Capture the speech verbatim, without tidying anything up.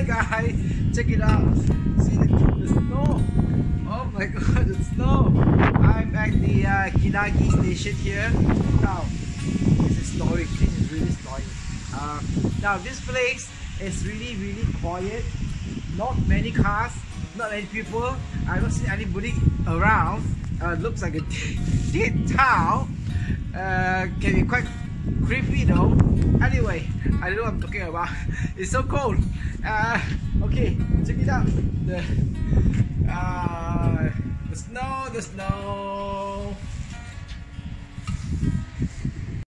Hi guys, check it out. See the, the snow. Oh my god, the snow. I'm at the uh, Kanagi station here. Now, this is snoring. This is really snoring. Uh, now this place is really really quiet. Not many cars, not many people. I don't see anybody around. Uh, looks like a dead town. Uh, can be quite creepy though. Anyway, I don't know what I'm talking about. It's so cold. Uh, okay, check it out. The uh, the snow, the snow.